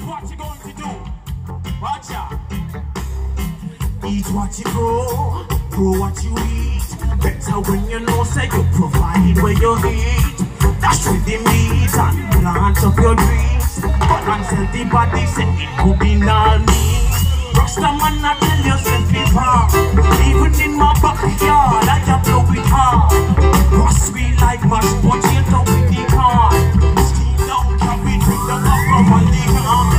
what you going to do. Watch out. Eat what you grow what you eat. Better when you know, say you provide where you eat. Dash with the meat and plant up your dreams. But until the body say it could be all meat. Rasta man, I tell you, say it hard. Even in my backyard, I can blow it hard. Cross me like mashed potato with the corn. Steam down, carry, drink the upper and the arm.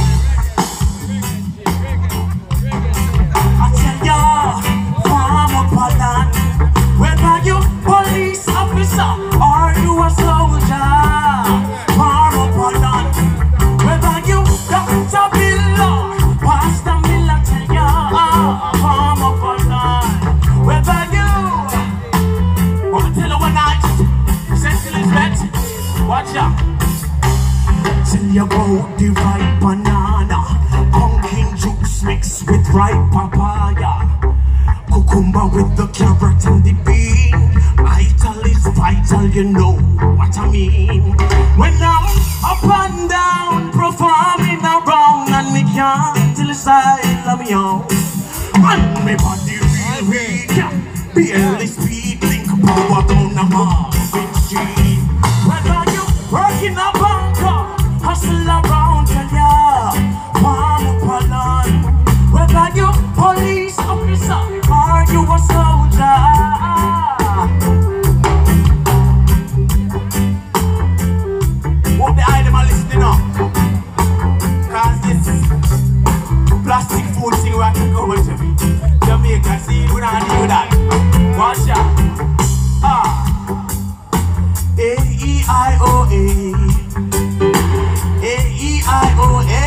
I tell ya, farm up a land. Whether you police officer or you a soldier, farm up a land. Whether you Dr. Miller, Pastor Miller, tell ya, farm up a land. Whether you, wanna tell you one night, St. Elizabeth, watch out. Tell you about the ripe banana, pumpkin juice mixed with ripe papaya, cucumber with the carrot and the bean. Vital is vital, you know what I mean. When I'm up and down, performing around, and me can't till the side of me own. And me body real weak, barely speak, link power down the Marvin Street. Whether you working a bunker, hustle around, tell ya, farm up a land. Whether you police officer or you a soldier. Hope the item are listening up. Cause this plastic food thing we have to go with Jamaica, see, we don't deal with that. Watch out. A-E-I-O-A. A-E-I-O-A.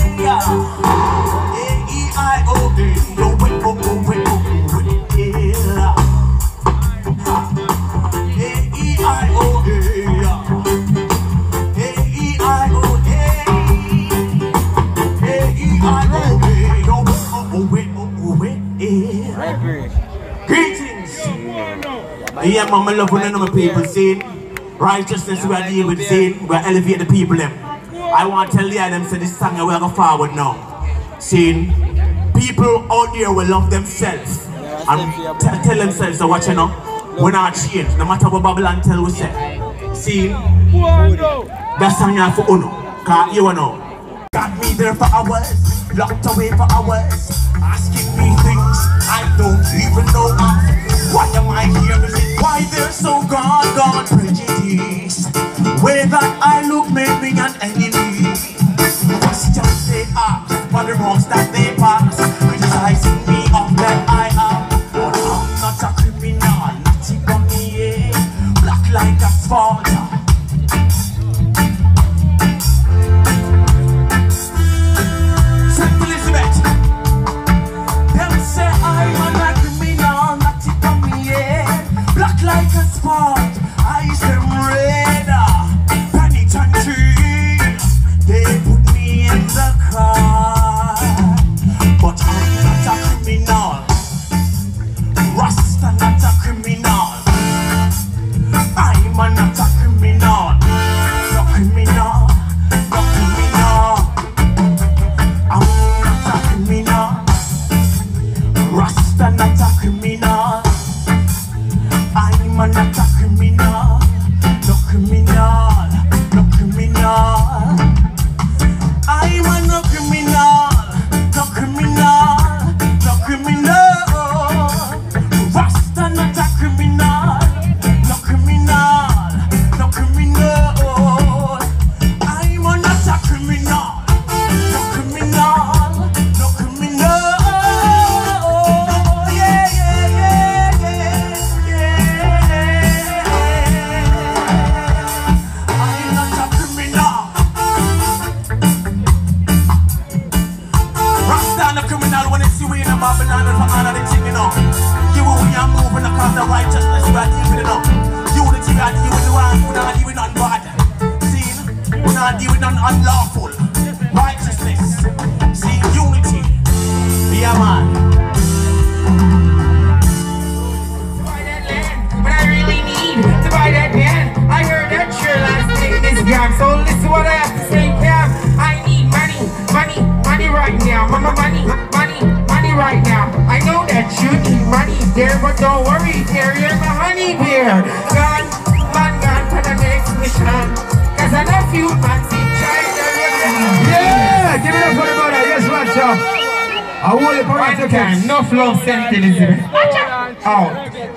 A-E-I-O-A. No, wait, oh, wait, oh, wait, yeah. A-E-I-O-A. A-E-I-O-A. A-E-I-O-A. No, wait, oh, wait, yeah. Greetings. Yeah, mama, love when I know my people sing. Righteousness we are dealing with sin, we are elevate the people them. I want to tell them say this song we are going forward now. Seeing people out there will love themselves and tell themselves that what you know, we're not change, no matter what Babylon tell we say. See, that song you have for Uno, cause you know. Got me there for hours, locked away for hours, asking me things I don't even know of. Why am I here? Is it why they're so gone prejudice? Way that I look made me an enemy. Questions they ask, for the wrongs that they pass, criticizing me of that I am. But I'm not a criminal, not even me, black like asphalt. St. Elizabeth, them say I'm a criminal, not even me, black like asphalt. Eyes them red, penitentiary. They put me in the car, but I'm not a criminal. Rasta not a criminal. I'm not a criminal. No criminal, no criminal. I'm not a criminal. Rasta not a criminal. I'm not a criminal. No criminal, no criminal. I'm no criminal, no criminal, no criminal. Rasta not a criminal, no criminal, no criminal. I'm not a criminal, no criminal, no criminal. Yeah, yeah, yeah, yeah, yeah. I'm not a criminal. Rasta no criminal when it's you in a Babylon and for all of the thing, you know. You when we are moving across the righteousness, we are dealing with it now. Unity, we are dealing with the one, we are dealing with none bad. See, we are dealing with none unlawful. Righteousness, see, unity. Yeah, man. Buy that land, but I really need to buy that land. I heard that your last name is Gam, so listen what I have to say, Gam. I need money. shooting money there, but don't worry, there you're my honey bear. Gone, man gone for the next mission. Cause I know few man see China. Yeah, give it up for the brother. Yes, watch out. I want it for one time, enough love sent Elizabeth. Out.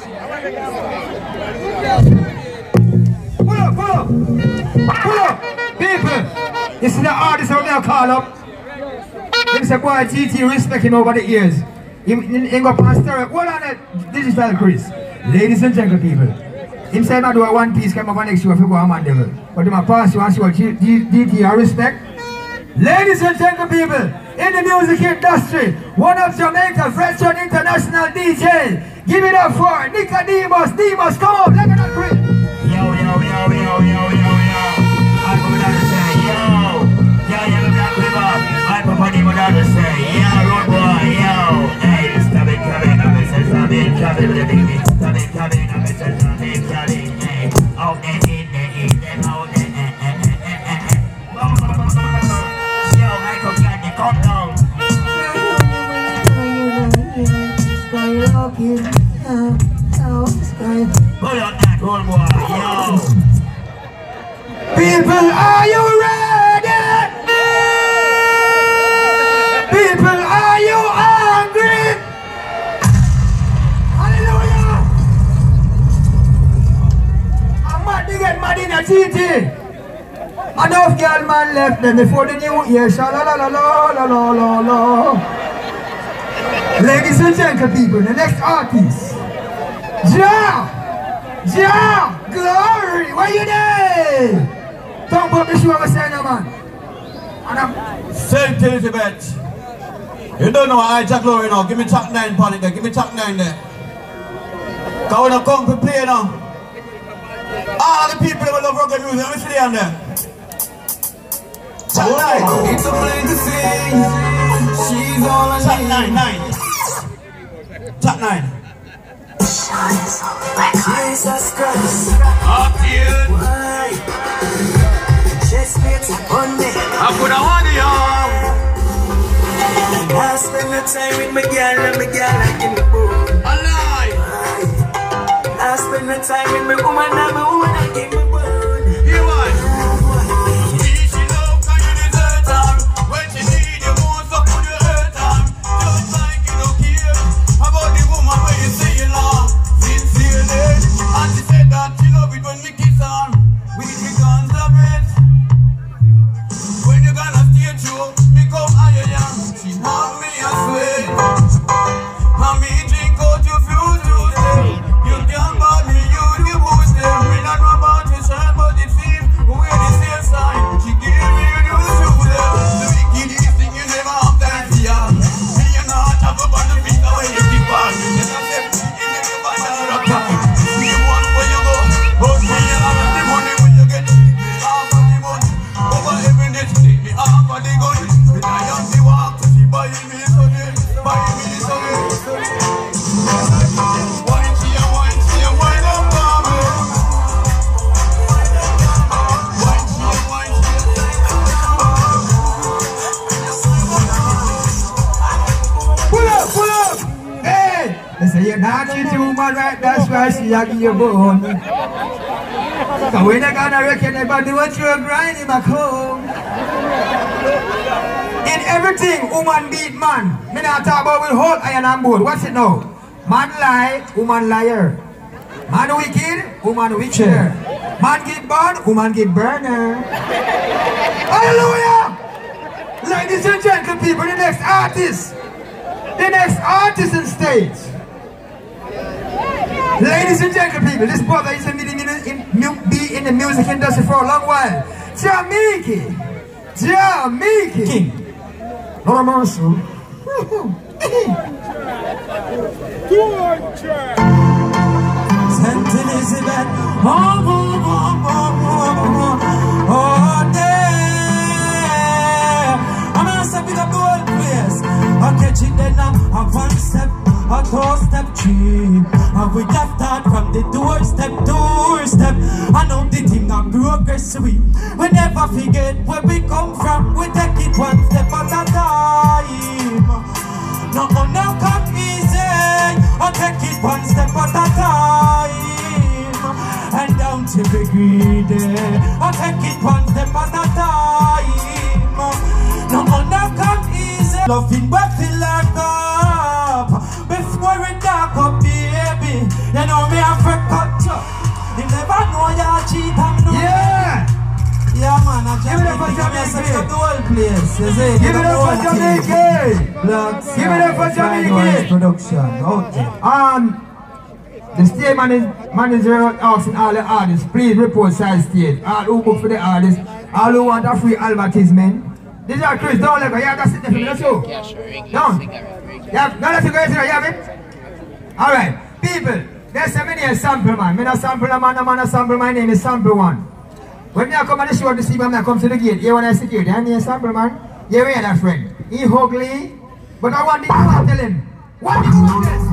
Pull up, pull up. Pull up. People, this is the artist out there call up. Him say, boy, GT, respect him over the years. Him go past stereo. Hold on that digital Chris. Ladies and gentlemen, people. Him say, I do a one piece, come up next year if you go a man devil. But him a pass you and show GT a respect. Ladies and gentlemen, people, in the music industry, one of Jamaica's veteran international DJ. Give it up for Nicodemus. Demus, come on, let me not quit. Yo. I put down to say, yo, Black River. I put down to say, yo, road boy, yo. Hey, stop it, coming, I said, stop it, coming with the baby. Stop it, coming, I said, stop it, coming, hey. Oh, oh, yo, Michael Candy, come down. Pull out that road boy, yo. People, are you ready? People, are you hungry? Hallelujah! I'm mad to get mad in a TT. Enough girl man left them before the new year. Sha-la-la-la-la-la-la-la-la. Ladies and gentlemen, people, the next artist. Ja, Glory, where you there? Don't put me sure I'm saying, man. Saint Elizabeth. You don't know I Jack Glory now. Give me track 9 on it there. Give me track 9 there. Because when I come to play now, all the people that love rock music, let me see them there. Track 9. It's a plain to sing. She's all I need. Track 9. Track 9. Jesus Christ. Up here. Why? Just on me. I put a one on. I spend the time with my girl and my girl like in the boat. Alive. I spend the time with my woman and my woman like in the boat. You what? She love can you desert her. When she need you most so put your hurt her. Just like you don't care about the woman when you say you love. Sincerely. And she said that she love it when me kiss her. With me guns of it. When you gonna stay true, me come higher, yeah. She want me a sweat. And me drink out your future. You can't buy me, you boost them. We not know about your shine, but it feels we're the same side. She give me a new shoe them. The wickedest thing you never have time for ya. Me and not have up on the feet away you keep on. You just say, you make your body rock back. You want where you go, but me and the money when you get. Half of the money, over every day she take me half of the gun. When I am the walk, she buy me something, buy me something. Wine she a wine up for me. Wine she Pull up. Hey, they say you're not a woman, right? That's why she a give you bone. But when I gonna reckon about do what you're grinding back home. In everything, woman beat man. Me not talk about with whole iron and board. What's it now? Man lie, woman liar. Man wicked, woman witcher. Man get born, woman get burner. Hallelujah! Ladies and gentlemen, people, the next artist. The next artist on stage. Ladies and gentlemen, people, this brother is be in the music industry for a long while. Jamaica King. Not a mercy. Saint Elizabeth. Oh, there. I'm gonna step it up the whole place. I'll catch it then I'm one step, a 2-step, 3. And we left out from the doorstep. I know the thing I'm progress we never forget where we come from. We take it one step at a time. No come easy. I take it one step at a time, and don't you be greedy. I take it one step at a time. No under come easy. Loving but feel like up before we dark up, baby. You know me have to cut you. You never know you cheat and know. Yeah. Yeah, man, I just give it up for Jamaica. the whole place. You see, Give it up for Jamaica. Give it up for Jamaica. Production out there. The state manager asking all the artists, please report side stage. All who book for the artists, all who want a free advertisement. This is Chris, don't let go. You have to sit there for me, let's go. Down. Yeah, now let's go here, you have it? Alright, people, there's a many sample man. I'm not sample a man, I'm not sample, my name is Sample One. When I come on the show to see when I come to the gate, you want to security, I need a sample man. You hear that friend? He ugly, but I want the you to tell him. What do you want this?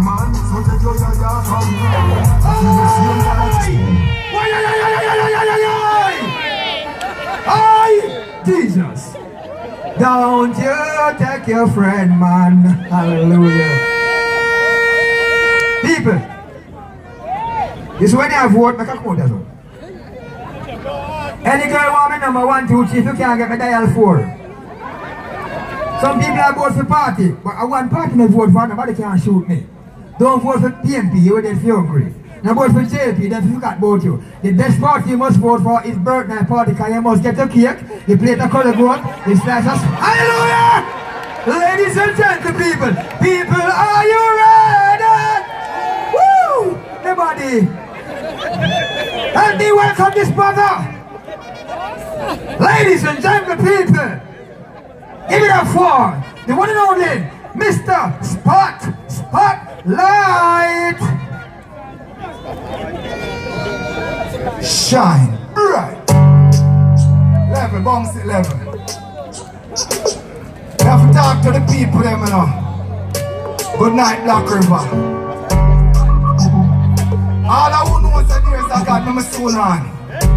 Ay, Jesus. Don't you take your friend, man. Hallelujah. People, this is when you vote, make a quote as well. Any girl want me number 1, 2, 3, if you can't get me dial 4. Some people are vote for party, but I want party to vote for, nobody can shoot me. Don't vote for PNP, you will then feel hungry. Now vote for JP, then forgot about you. The best party you must vote for is birthday party, because you must get a cake, you plate a color goat, you slice us. Hallelujah! Ladies and gentlemen, people, are you ready? Woo! Everybody, help me welcome this brother. Ladies and gentlemen, people, give it up for the one and only Mr. Spotlight. Shine bright. Level, bounce it level. You have to talk to the people, them, you know. Good night, Black River. All I want to know is that there's a God, my soul on.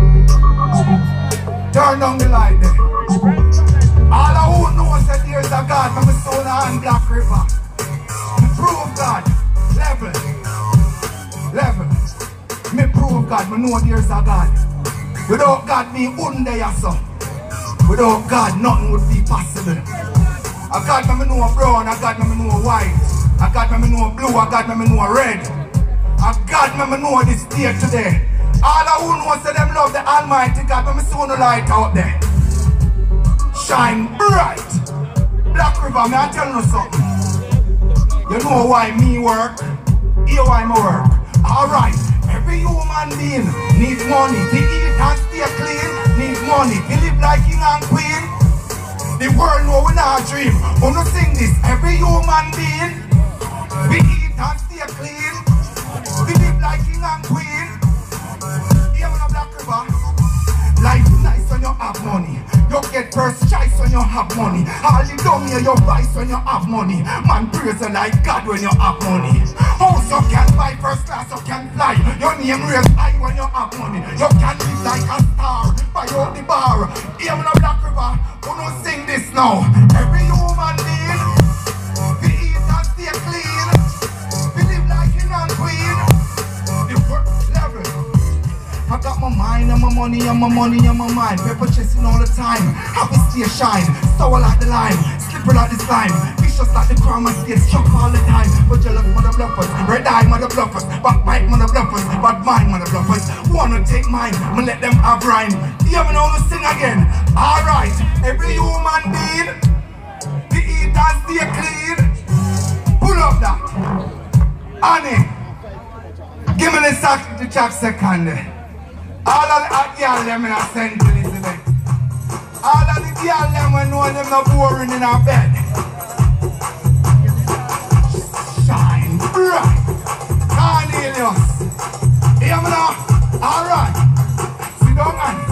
Turn down the light there. All I want to know is that there's a God, my soul on Black River. Prove God. Level. Me prove God, me know there's a God. Without God, me wouldn't there, so. Without God, nothing would be possible. I got me know brown, I got me know white. I got me know blue, I got me know red. I got me know this day today. All I want to say them love the Almighty God, me see no light out there. Shine bright. Black River, me I tell you something. You know why me work? Hear why me work. Alright, every human being needs money to eat and stay clean. Need money to live like king and queen. The world know we not dream. Wanna sing this? Every human being we eat and stay clean. We live like king and queen. Here on Black River, life nice when you have money. You get first choice when you have money. All you down here, you vice when you have money. Man praise you like God when you have money. House you can buy first class, you can fly. Your name raise high when you have money. You can live like a star, buy out the bar. Here on Black River, who don't sing this now? Every human being, we eat and stay clean. We live like king and queen. The work level. I got my mind and my money and my money and my mind. Paper chasing all the time. Happy stay shine. Sour like the lime. Slippery like the slime. Vicious like the crown. My stay struck all the time. But jealous mother bluffers. Red eye mother bluffers. Backbite mother bluffers. Bad mind mother bluffers. Wanna take mine. Me let them have rhyme. Hear me now to sing again. Alright. Every human being, we eat and stay clean. Pull up that. Honey. Give me the sack to Jack second. All of the hot girl them in a St. Elizabeth. All of the girl them when know them not boring in our bed. Shine bright. Cornelius. Hear me now? Alright. Sit down and